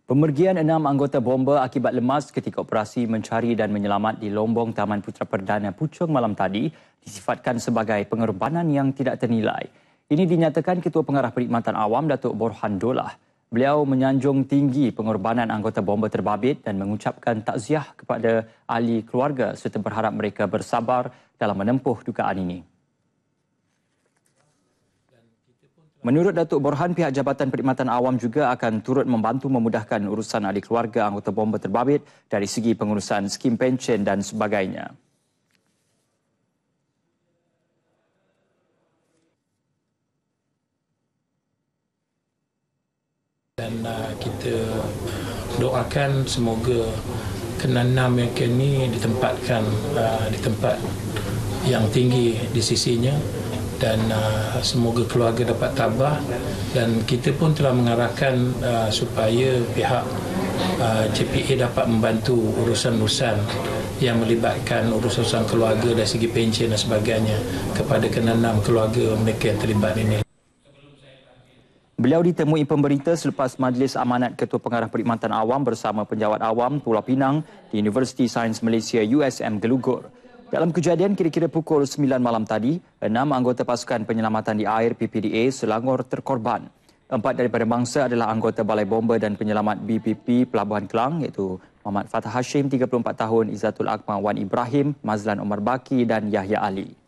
Pemergian 6 anggota bomber akibat lemas ketika operasi mencari dan menyelamat di Lombong Taman Putera Perdana Puchong malam tadi disifatkan sebagai pengorbanan yang tidak ternilai. Ini dinyatakan Ketua Pengarah Perkhidmatan Awam Datuk Borhan Dollah. Beliau menyanjung tinggi pengorbanan anggota bomber terbabit dan mengucapkan takziah kepada ahli keluarga serta berharap mereka bersabar dalam menempuh dugaan ini. Menurut Datuk Borhan, pihak Jabatan Perkhidmatan Awam juga akan turut membantu memudahkan urusan ahli keluarga anggota bomber terbabit dari segi pengurusan skim pencen dan sebagainya. Dan kita doakan semoga ke-6 yang kini ditempatkan di tempat yang tinggi di sisinya dan semoga keluarga dapat tabah, dan kita pun telah mengarahkan supaya pihak JPA dapat membantu urusan-urusan yang melibatkan urusan keluarga dari segi pencen dan sebagainya kepada ke-6 keluarga mereka yang terlibat ini. Beliau ditemui pemberita selepas Majlis Amanat Ketua Pengarah Perkhidmatan Awam bersama penjawat awam Pulau Pinang di Universiti Sains Malaysia USM Gelugur. Dalam kejadian kira-kira pukul 9 malam tadi, 6 anggota pasukan penyelamatan di air PPDA Selangor terkorban. 4 daripada mangsa adalah anggota Balai Bomber dan Penyelamat BPP Pelabuhan Kelang iaitu Muhammad Fatah Hashim 34 tahun, Izzatul Akmal Wan Ibrahim, Mazlan Omar Baki dan Yahya Ali.